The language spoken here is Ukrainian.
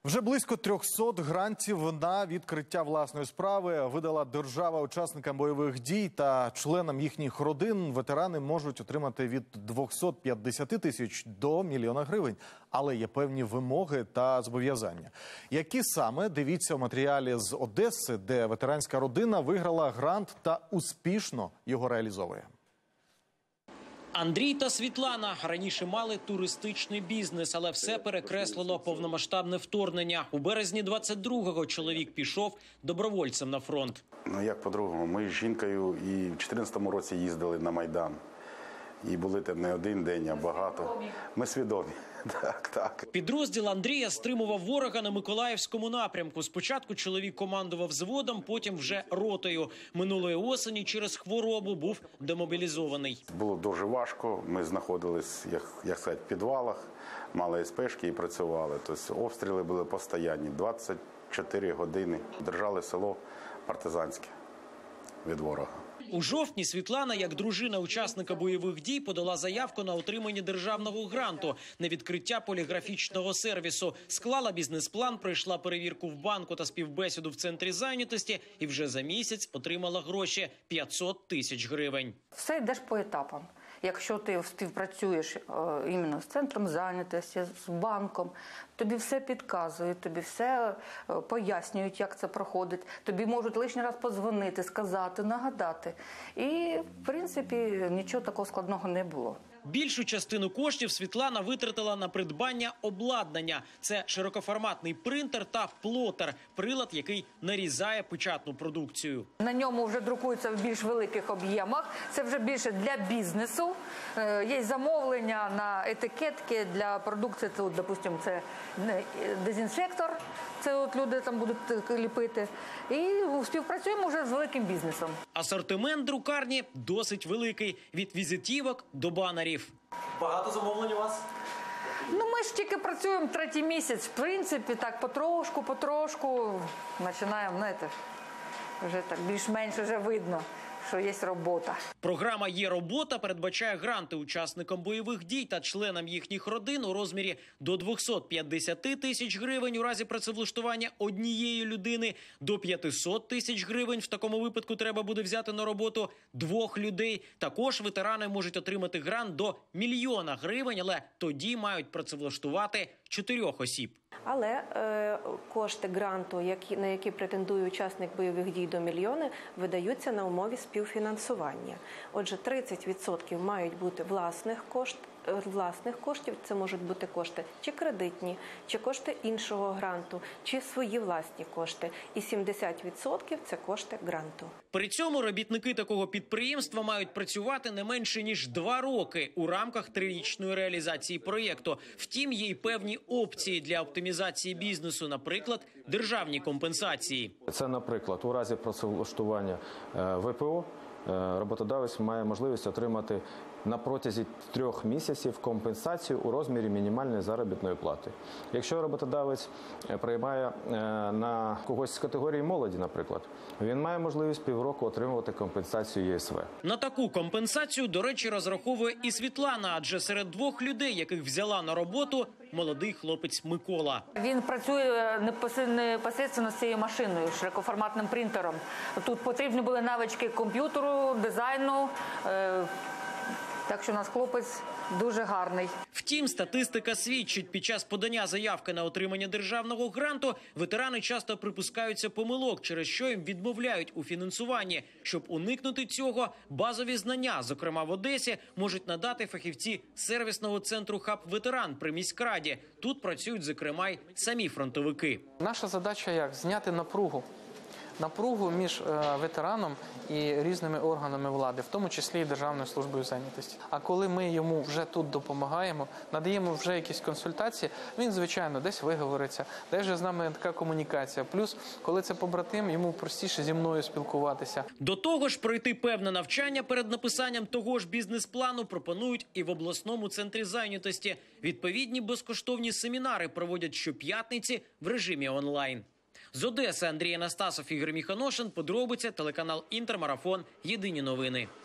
Вже близько 300 грантів на відкриття власної справи видала держава учасникам бойових дій та членам їхніх родин. Ветерани можуть отримати від 250 тисяч до 1 мільйона гривень. Але є певні вимоги та зобов'язання. Які саме, дивіться у матеріалі з Одеси, де ветеранська родина виграла грант та успішно його реалізовує. Андрій та Світлана раніше мали туристичний бізнес, але все перекреслило повномасштабне вторгнення. У березні 22-го чоловік пішов добровольцем на фронт. Ну як по-другому, ми з жінкою і в 14-му році їздили на Майдан. І були там не один день, а багато. Ми свідомі. Так. Підрозділ Андрія стримував ворога на Миколаївському напрямку. Спочатку чоловік командував взводом, потім вже ротою. Минулої осені через хворобу був демобілізований. Було дуже важко. Ми знаходились, як сказати, в підвалах, мали СПшки і працювали. Тобто обстріли були постійні. 24 години держали село партизанське від ворога. У жовтні Світлана, як дружина учасника бойових дій, подала заявку на отримання державного гранту на відкриття поліграфічного сервісу. Склала бізнес-план, пройшла перевірку в банку та співбесіду в центрі зайнятості і вже за місяць отримала гроші – 500 тисяч гривень. Все йдеш по етапам. Якщо ти співпрацюєш іменно з центром зайнятості, з банком, тобі все підказують, тобі все пояснюють, як це проходить. Тобі можуть лишній раз подзвонити, сказати, нагадати. І, в принципі, нічого такого складного не було. Більшу частину коштів Світлана витратила на придбання обладнання. Це широкоформатний принтер та плотер – прилад, який нарізає печатну продукцію. На ньому вже друкується в більш великих об'ємах. Це вже більше для бізнесу. Є замовлення на етикетки для продукції. Це, допустимо, це дезінфектор. Це от люди там будуть ліпити. І співпрацюємо вже з великим бізнесом. Асортимент друкарні досить великий – від візитівок до банерів. Багато замовлень у вас? Ну, ми ж тільки працюємо 3-й місяць. В принципі, так потрошку починаємо, знаєте, вже так більш-менш вже видно, що є робота. Програма «Є робота» передбачає гранти учасникам бойових дій та членам їхніх родин у розмірі до 250 тисяч гривень у разі працевлаштування однієї людини, до 500 тисяч гривень. В такому випадку треба буде взяти на роботу 2 людей. Також ветерани можуть отримати грант до 1 мільйона гривень, але тоді мають працевлаштувати 4 осіб. Але кошти гранту, на які претендує учасник бойових дій до 1 мільйона, видаються на умові співфінансування. Отже, 30% мають бути власних коштів, це можуть бути кошти чи кредитні, чи кошти іншого гранту, чи свої власні кошти. І 70% – це кошти гранту. При цьому робітники такого підприємства мають працювати не менше, ніж 2 роки у рамках 3-річної реалізації проєкту. Втім, є й певні опції для оптимізації бізнесу, наприклад, державні компенсації. Це, наприклад, у разі працевлаштування ВПО роботодавець має можливість отримати на протязі 3 місяців компенсацію у розмірі мінімальної заробітної плати. Якщо роботодавець приймає на когось з категорії молоді, наприклад, він має можливість півроку отримувати компенсацію ЄСВ. На таку компенсацію, до речі, розраховує і Світлана, адже серед 2 людей, яких взяла на роботу, молодий хлопець Микола. Він працює непосередньо з цією машиною, широкоформатним принтером. Тут потрібні були навички комп'ютеру, дизайну. Так що у нас хлопець дуже гарний. Втім, статистика свідчить, під час подання заявки на отримання державного гранту ветерани часто припускаються помилок, через що їм відмовляють у фінансуванні. Щоб уникнути цього, базові знання, зокрема в Одесі, можуть надати фахівці сервісного центру «Хаб Ветеран» при міськраді. Тут працюють, зокрема, й самі фронтовики. Наша задача як? Зняти напругу між ветераном і різними органами влади, в тому числі і Державною службою зайнятості. А коли ми йому вже тут допомагаємо, надаємо вже якісь консультації, він, звичайно, десь виговориться, десь вже з нами така комунікація. Плюс, коли це побратим, йому простіше зі мною спілкуватися. До того ж, пройти певне навчання перед написанням того ж бізнес-плану пропонують і в обласному центрі зайнятості. Відповідні безкоштовні семінари проводять щоп'ятниці в режимі онлайн. З Одеси Андрій Анастасов, Ігор Міханошин, подробиці, телеканал «Інтермарафон», єдині новини.